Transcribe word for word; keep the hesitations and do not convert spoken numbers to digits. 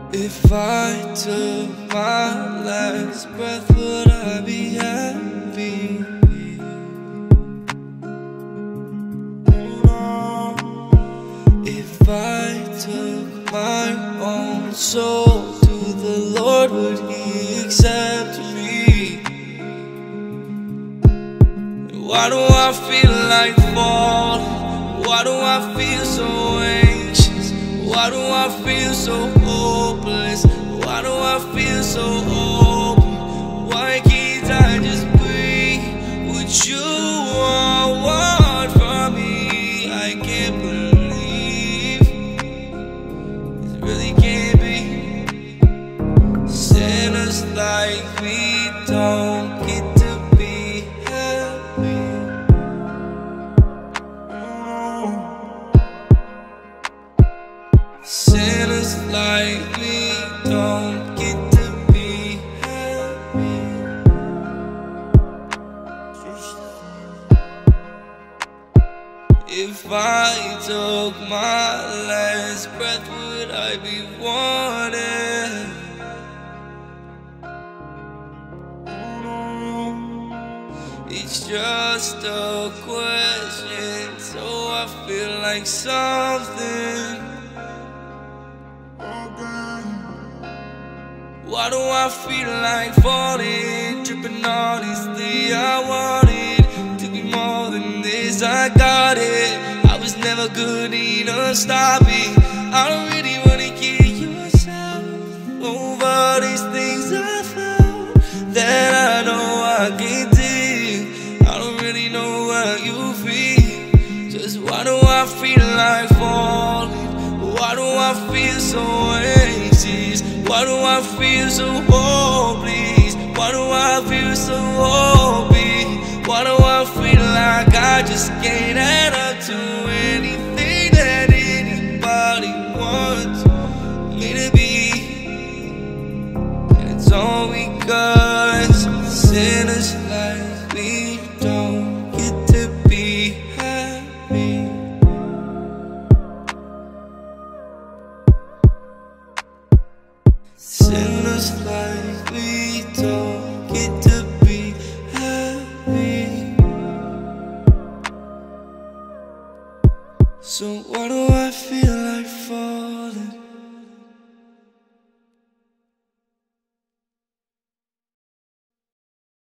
If I took my last breath, would I be happy? If I took my own soul to the Lord, would He accept me? Why do I feel like falling? Why do I feel so anxious? Why do I feel so hopeless? Why do I feel so open? Why can't I just breathe? What you all want from me, I can't believe. It really can't be. Sinners like me don't get to be happy. Sinners like me don't get to be happy. If I took my last breath, would I be wanted? It's just a question, so I feel like something. Why do I feel like falling? Tripping honestly, I wanted to be more than this, I got it. I was never good enough, stop it. I don't really wanna kill yourself over these things I found that I know I can't do. I don't really know how you feel. Just why do I feel like falling? Why do I feel so anxious? Why do I feel so hopeless? Why do I feel so hopeless? Why do I feel like I just can't add up to anything that anybody wants me to be? And it's all because sinners like me don't get to be happy. Sinners like me don't get to be happy. So why do I feel like falling?